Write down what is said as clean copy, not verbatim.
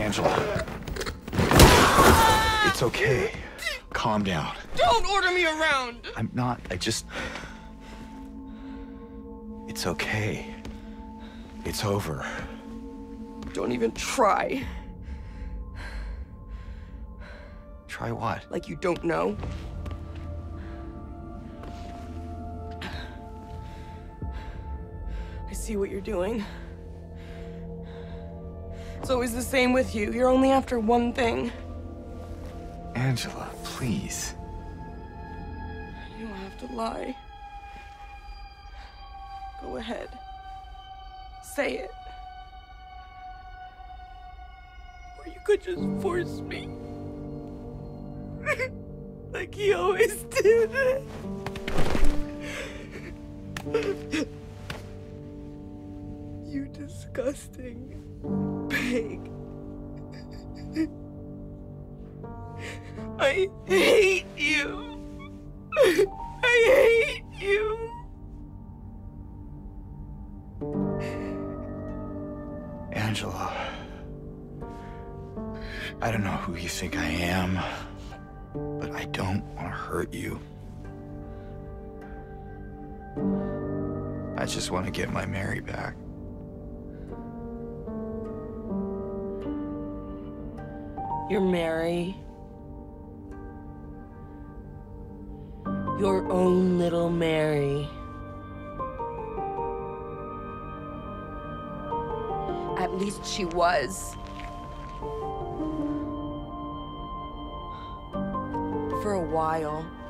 Angela. It's okay. Calm down. Don't order me around! I'm not. It's okay. It's over. Don't even try. Try what? Like you don't know. I see what you're doing. It's always the same with you. You're only after one thing. Angela, please. You don't have to lie. Go ahead. Say it. Or you could just force me. Like he always did. You disgusting pig. I hate you. I hate you. Angela. I don't know who you think I am, but I don't want to hurt you. I just want to get my Mary back. You're Mary. Your own little Mary. At least she was. For a while.